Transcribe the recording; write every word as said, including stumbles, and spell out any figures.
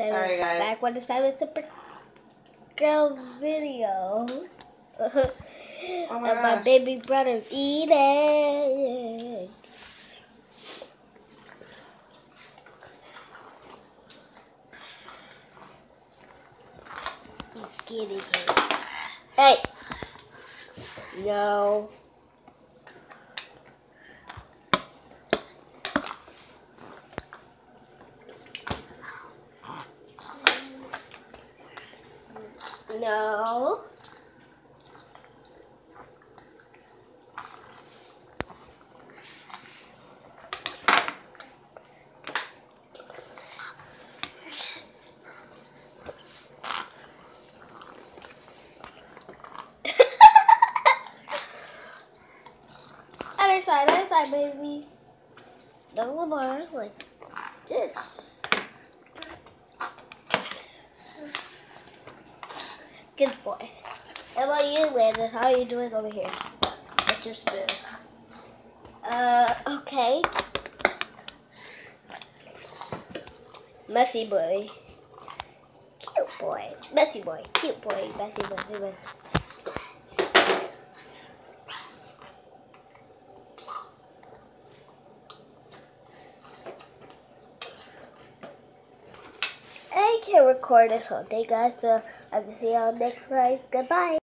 Seven, Sorry, guys. Back with the Seven Super Girls video. Oh my and my gosh. baby brother's eating. He's getting it. Hey! No. No. Other side, other side, baby. Double bar, like this. Good boy. How about you, Landon? How are you doing over here? What's your spoon? Uh, okay. Messy boy. Cute boy. Messy boy. Cute boy. Messy boy. Messy boy. I can record this whole thing, guys, so I can see y'all next time. Goodbye.